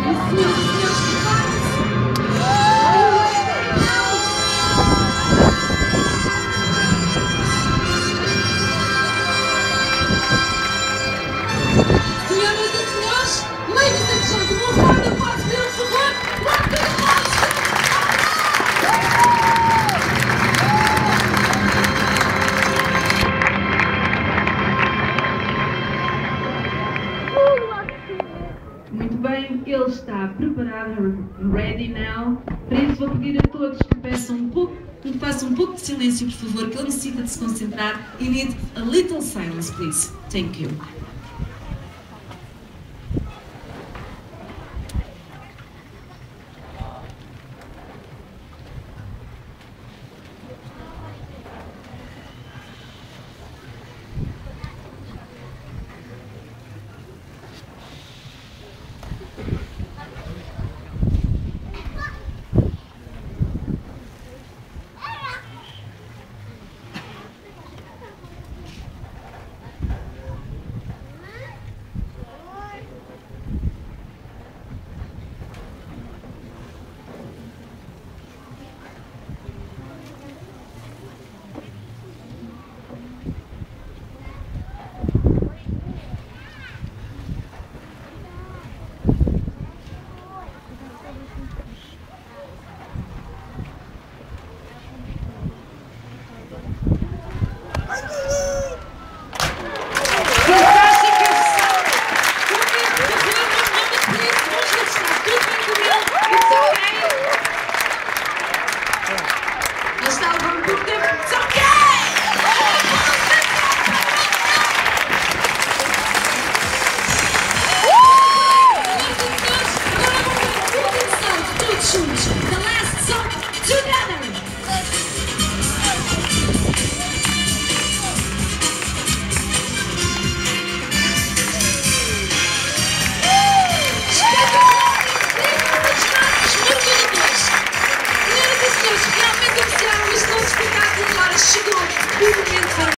Muito bem, ele está preparado, ready now. Para isso vou pedir a todos que façam um pouco de silêncio, por favor, que ele necessita de se concentrar. You need a little silence, please. Thank you. The last song together.